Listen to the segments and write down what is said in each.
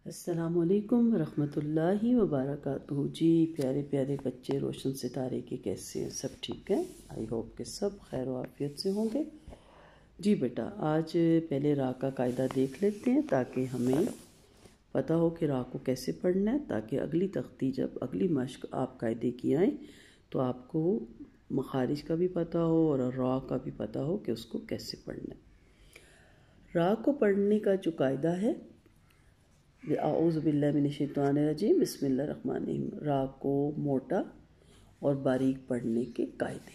السلام علیکم ورحمۃ اللہ وبرکاتہ۔ جی پیارے پیارے بچے روشن ستارے کے کیسے ہیں؟ سب ٹھیک ہیں؟ آئی ہوپ کہ سب خیر و عافیت سے ہوں گے۔ جی بیٹا، آج پہلے را کا قاعدہ دیکھ لیتے ہیں تاکہ ہمیں پتہ ہو کہ را کو کیسے پڑھنا ہے، تاکہ اگلی تختی جب اگلی مشق آپ قاعدے کی آئیں تو آپ کو مخارج کا بھی پتہ ہو اور را کا بھی پتہ ہو کہ اس کو کیسے پڑھنا ہے۔ را کو پڑھنے کا جو قاعدہ ہے، اعوذ باللہ من الشیطان الرجیم، بسم اللہ الرحمن الرحیم، را کو موٹا اور باریک پڑھنے کے قاعدے۔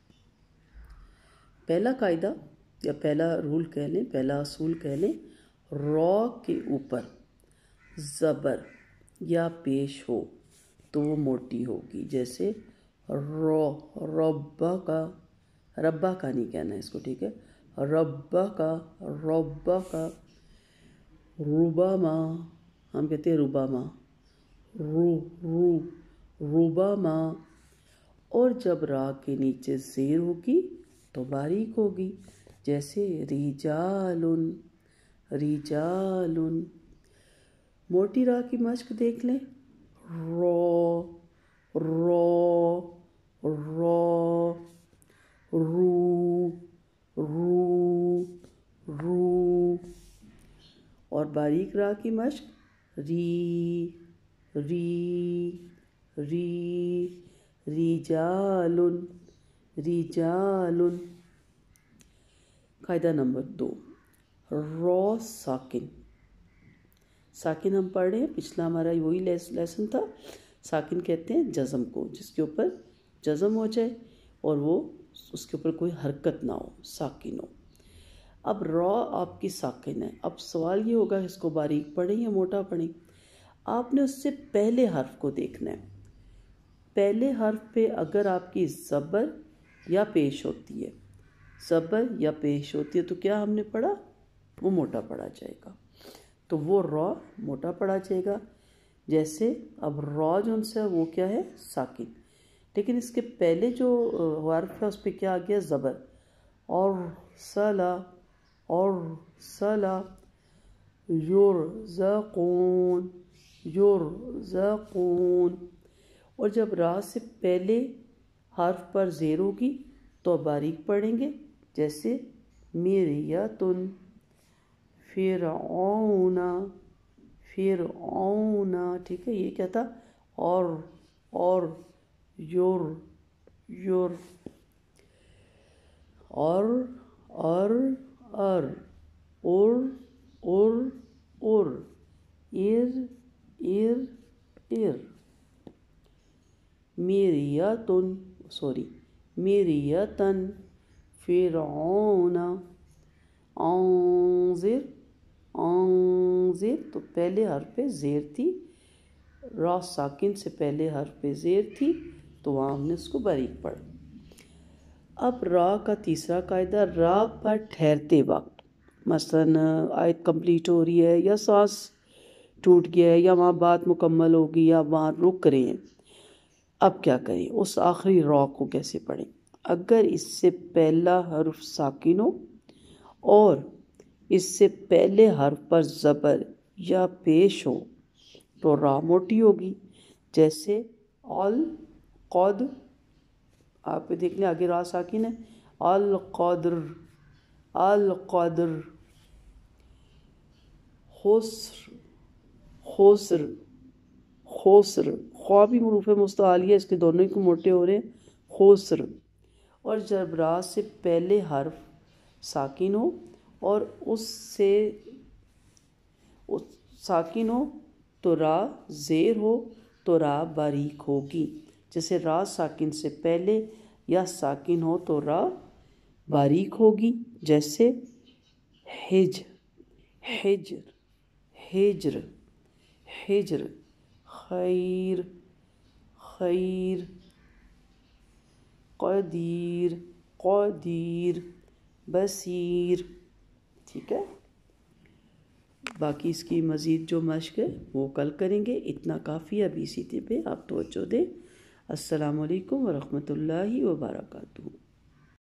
پہلا قاعدہ یا پہلا رول کہہ لیں، پہلا اصول کہہ لیں، را کے اوپر زبر یا پیش ہو تو وہ موٹی ہوگی۔ جیسے ربا کا نہیں کہنا ہے اس کو، ٹھیک ہے؟ ربا کا ربما، ہم کہتے ہیں ربما، ربما۔ اور جب را کے نیچے زیر ہوگی تو باریک ہوگی، جیسے رجال۔ موٹی را کی مشق دیکھ لیں، رو اور باریک را کی مشق رجال۔ قاعدہ نمبر 2، را ساکن ہم پڑھ رہے ہیں، پچھلا ہمارا وہی لیسن تھا۔ ساکن کہتے ہیں جزم کو، جس کے اوپر جزم ہو جائے اور وہ اس کے اوپر کوئی حرکت نہ ہو، ساکن ہو۔ اب را آپ کی ساکن ہے، اب سوال یہ ہوگا اس کو باریک پڑھیں یا موٹا پڑھیں؟ آپ نے اس سے پہلے حرف کو دیکھنا ہے۔ پہلے حرف پہ اگر آپ کی زبر یا پیش ہوتی ہے، تو کیا ہم نے پڑھا؟ وہ موٹا پڑھا جائے گا، تو وہ را موٹا پڑھا جائے گا۔ جیسے اب را جو سے وہ کیا ہے؟ ساکن، لیکن اس کے پہلے جو حرف ہے اس پہ کیا آ گیا؟ زبر، اور سلا یرزقون۔ اور جب را سے پہلے حرف پر زیر ہوگی تو باریک پڑھیں گے، جیسے مریتن، فرعون، ٹھیک ہے؟ یہ کیا تھا؟ اور مریتن، فرعون، انذر، تو پہلے حرف پہ زیر تھی، را ساکن سے پہلے حرف پہ زیر تھی، تو وہاں ہم نے اس کو باریک پڑھا۔ اب را کا تیسرا قاعدہ، را پر ٹھہرتے وقت، مثلا آیت کمپلیٹ ہو رہی ہے یا سانس ٹوٹ گیا ہے یا وہاں بات مکمل ہوگی یا وہاں رک رہے ہیں، اب کیا کریں؟ اس آخری را کو کیسے پڑھیں؟ اگر اس سے پہلا حرف ساکن ہو اور اس سے پہلے حرف پر زبر یا پیش ہو تو را موٹی ہوگی، جیسے القدر، آپ دیکھ لیں آگے را ساکن ہے، القدر، خسر، خوا بھی حروف مستعلیہ، اس کے دونوں ہی موٹے ہو رہے ہیں، خسر۔ اور جب را سے پہلے حرف ساکن ہو اور اس سے ساکن ہو تو را زیر ہو تو را باریک ہوگی، جیسے را ساکن سے پہلے یا ساکن ہو تو را باریک ہوگی، جیسے ہجر، خیر، قدیر، بصیر، ٹھیک ہے؟ باقی اس کی مزید جو مشق ہے وہ کل کریں گے، اتنا کافی ہے، ابھی اسی پہ آپ توجہ دیں۔ السلام علیکم ورحمۃ اللہ وبرکاتہ۔